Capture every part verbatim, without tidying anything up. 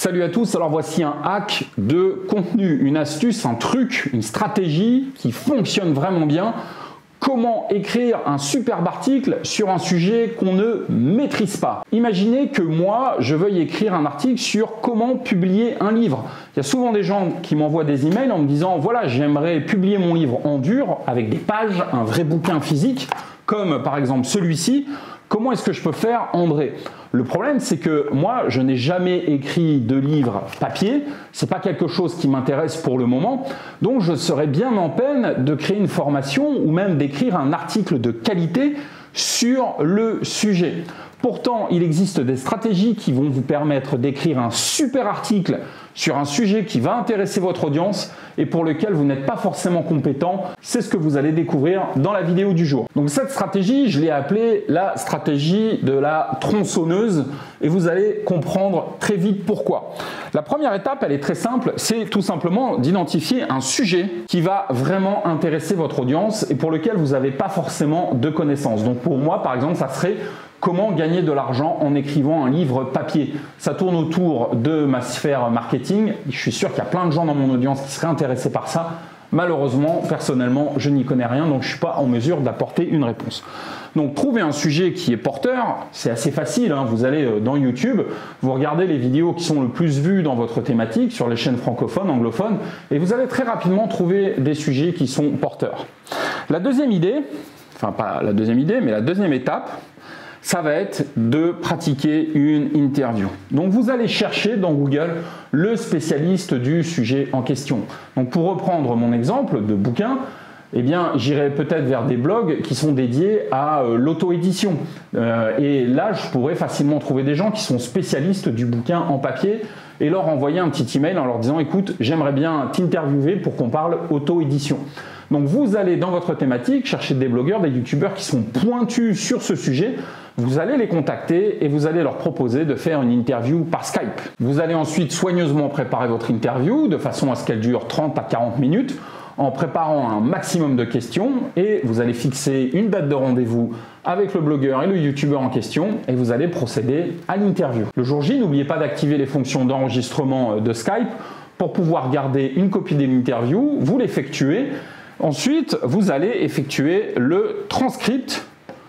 Salut à tous, alors voici un hack de contenu, une astuce, un truc, une stratégie qui fonctionne vraiment bien. Comment écrire un superbe article sur un sujet qu'on ne maîtrise pas. Imaginez que moi, je veuille écrire un article sur comment publier un livre. Il y a souvent des gens qui m'envoient des emails en me disant « Voilà, j'aimerais publier mon livre en dur avec des pages, un vrai bouquin physique, comme par exemple celui-ci. Comment est-ce que je peux faire, André ?» Le problème, c'est que moi, je n'ai jamais écrit de livre papier. Ce n'est pas quelque chose qui m'intéresse pour le moment. Donc, je serais bien en peine de créer une formation ou même d'écrire un article de qualité sur le sujet. Pourtant, il existe des stratégies qui vont vous permettre d'écrire un super article sur un sujet qui va intéresser votre audience et pour lequel vous n'êtes pas forcément compétent. C'est ce que vous allez découvrir dans la vidéo du jour. Donc cette stratégie, je l'ai appelée la stratégie de la tronçonneuse et vous allez comprendre très vite pourquoi. La première étape, elle est très simple, c'est tout simplement d'identifier un sujet qui va vraiment intéresser votre audience et pour lequel vous n'avez pas forcément de connaissances. Donc pour moi, par exemple, ça serait comment gagner de l'argent en écrivant un livre papier. Ça tourne autour de ma sphère marketing. Je suis sûr qu'il y a plein de gens dans mon audience qui seraient intéressés par ça. Malheureusement, personnellement, je n'y connais rien, donc je ne suis pas en mesure d'apporter une réponse. Donc, trouver un sujet qui est porteur, c'est assez facile. Hein. Vous allez dans YouTube, vous regardez les vidéos qui sont le plus vues dans votre thématique, sur les chaînes francophones, anglophones, et vous allez très rapidement trouver des sujets qui sont porteurs. La deuxième idée, enfin pas la deuxième idée, mais la deuxième étape, ça va être de pratiquer une interview. Donc vous allez chercher dans Google le spécialiste du sujet en question. Donc pour reprendre mon exemple de bouquin, eh bien j'irai peut-être vers des blogs qui sont dédiés à euh, l'auto-édition. Euh, et là, je pourrais facilement trouver des gens qui sont spécialistes du bouquin en papier et leur envoyer un petit email en leur disant « Écoute, j'aimerais bien t'interviewer pour qu'on parle auto-édition ». Donc vous allez dans votre thématique chercher des blogueurs, des youtubeurs qui sont pointus sur ce sujet. Vous allez les contacter et vous allez leur proposer de faire une interview par Skype. Vous allez ensuite soigneusement préparer votre interview de façon à ce qu'elle dure trente à quarante minutes en préparant un maximum de questions et vous allez fixer une date de rendez-vous avec le blogueur et le youtubeur en question et vous allez procéder à l'interview. Le jour J, n'oubliez pas d'activer les fonctions d'enregistrement de Skype pour pouvoir garder une copie de l'interview, vous l'effectuez. Ensuite, vous allez effectuer le transcript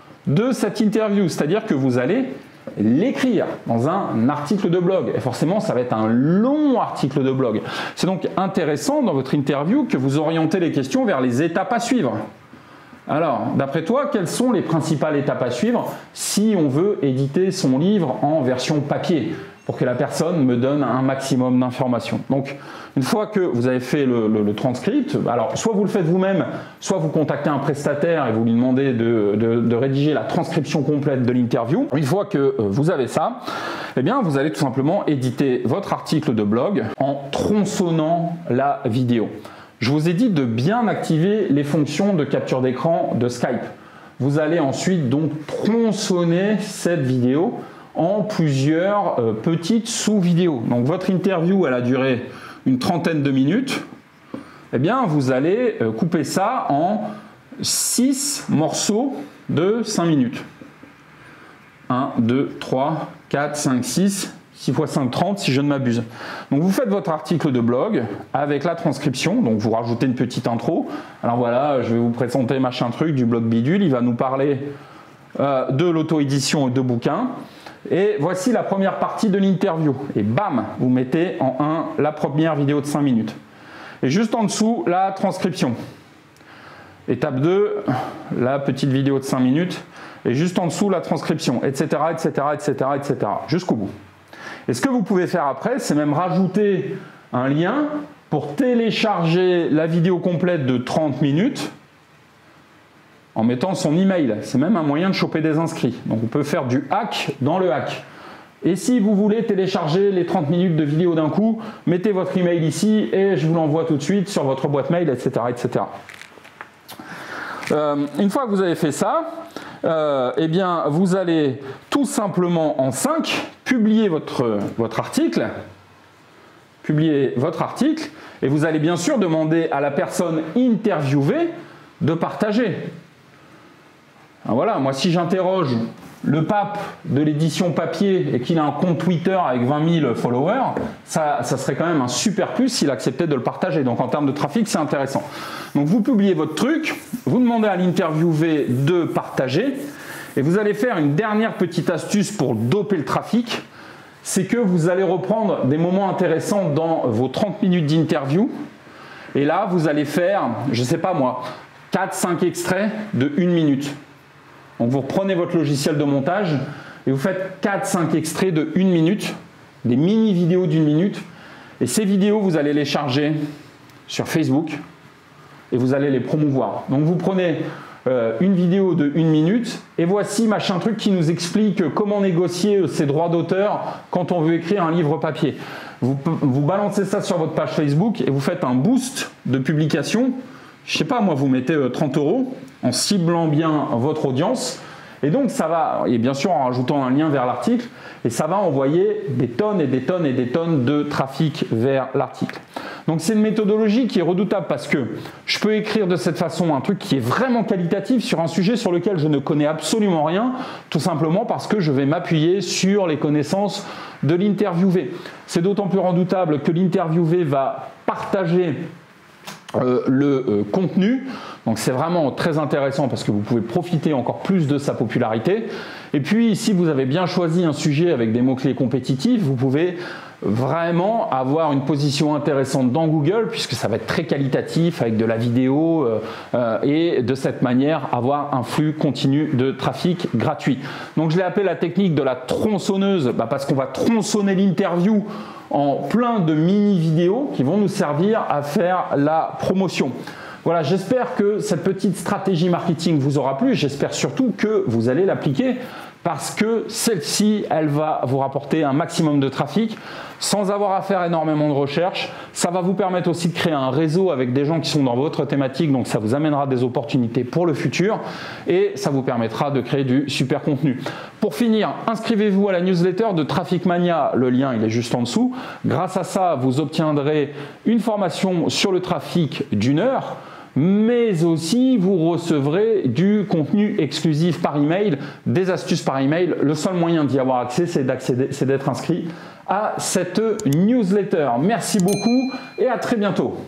de cette interview, c'est-à-dire que vous allez l'écrire dans un article de blog. Et forcément, ça va être un long article de blog. C'est donc intéressant dans votre interview que vous orientez les questions vers les étapes à suivre. Alors, d'après toi, quelles sont les principales étapes à suivre si on veut éditer son livre en version papier pour que la personne me donne un maximum d'informations? Donc, une fois que vous avez fait le, le, le transcript, alors soit vous le faites vous-même, soit vous contactez un prestataire et vous lui demandez de, de, de rédiger la transcription complète de l'interview. Une fois que vous avez ça, eh bien, vous allez tout simplement éditer votre article de blog en tronçonnant la vidéo. Je vous ai dit de bien activer les fonctions de capture d'écran de Skype. Vous allez ensuite donc tronçonner cette vidéo en plusieurs euh, petites sous-vidéos. Donc votre interview, elle a duré une trentaine de minutes. Eh bien, vous allez euh, couper ça en six morceaux de cinq minutes. un, deux, trois, quatre, cinq, six, six fois cinq, trente si je ne m'abuse. Donc vous faites votre article de blog avec la transcription, donc vous rajoutez une petite intro. Alors voilà, je vais vous présenter machin truc du blog bidule, il va nous parler euh, de l'auto-édition et de bouquins. Et voici la première partie de l'interview. Et bam, vous mettez en un la première vidéo de cinq minutes. Et juste en dessous, la transcription. Étape deux, la petite vidéo de cinq minutes. Et juste en dessous, la transcription, et cetera, et cetera, et cetera, et cetera, jusqu'au bout. Et ce que vous pouvez faire après, c'est même rajouter un lien pour télécharger la vidéo complète de trente minutes en mettant son email. C'est même un moyen de choper des inscrits. Donc on peut faire du hack dans le hack. Et si vous voulez télécharger les trente minutes de vidéo d'un coup, mettez votre email ici et je vous l'envoie tout de suite sur votre boîte mail, et cetera, et cetera. Euh, une fois que vous avez fait ça, euh, eh bien, vous allez tout simplement en cinq publier votre, votre article. Publier votre article et vous allez bien sûr demander à la personne interviewée de partager. Alors voilà, moi si j'interroge le pape de l'édition papier et qu'il a un compte Twitter avec vingt mille followers, ça, ça serait quand même un super plus s'il acceptait de le partager. Donc en termes de trafic, c'est intéressant. Donc vous publiez votre truc, vous demandez à l'interviewé de partager et vous allez faire une dernière petite astuce pour doper le trafic. C'est que vous allez reprendre des moments intéressants dans vos trente minutes d'interview et là, vous allez faire, je ne sais pas moi, quatre cinq extraits de une minute. Donc vous reprenez votre logiciel de montage et vous faites quatre cinq extraits de une minute, des mini vidéos d'une minute. Et ces vidéos, vous allez les charger sur Facebook et vous allez les promouvoir. Donc vous prenez euh, une vidéo de une minute et voici machin truc qui nous explique comment négocier ses droits d'auteur quand on veut écrire un livre papier. Vous, vous balancez ça sur votre page Facebook et vous faites un boost de publication. Je sais pas, moi, vous mettez trente euros en ciblant bien votre audience. Et donc, ça va, et bien sûr en rajoutant un lien vers l'article, et ça va envoyer des tonnes et des tonnes et des tonnes de trafic vers l'article. Donc, c'est une méthodologie qui est redoutable parce que je peux écrire de cette façon un truc qui est vraiment qualitatif sur un sujet sur lequel je ne connais absolument rien, tout simplement parce que je vais m'appuyer sur les connaissances de l'interviewé. C'est d'autant plus redoutable que l'interviewé va partager Euh, le euh, contenu, donc c'est vraiment très intéressant parce que vous pouvez profiter encore plus de sa popularité. Et puis si vous avez bien choisi un sujet avec des mots-clés compétitifs, vous pouvez vraiment avoir une position intéressante dans Google puisque ça va être très qualitatif avec de la vidéo euh, euh, et de cette manière avoir un flux continu de trafic gratuit. Donc je l'ai appelé la technique de la tronçonneuse bah, parce qu'on va tronçonner l'interview en plein de mini vidéos qui vont nous servir à faire la promotion. Voilà, j'espère que cette petite stratégie marketing vous aura plu. J'espère surtout que vous allez l'appliquer parce que celle-ci, elle va vous rapporter un maximum de trafic sans avoir à faire énormément de recherche. Ça va vous permettre aussi de créer un réseau avec des gens qui sont dans votre thématique, donc ça vous amènera des opportunités pour le futur et ça vous permettra de créer du super contenu. Pour finir, inscrivez-vous à la newsletter de Traffic Mania, le lien il est juste en dessous. Grâce à ça, vous obtiendrez une formation sur le trafic d'une heure, mais aussi vous recevrez du contenu exclusif par email, des astuces par email. Le seul moyen d'y avoir accès, c'est d'accéder, c'est d'être inscrit à cette newsletter. Merci beaucoup et à très bientôt.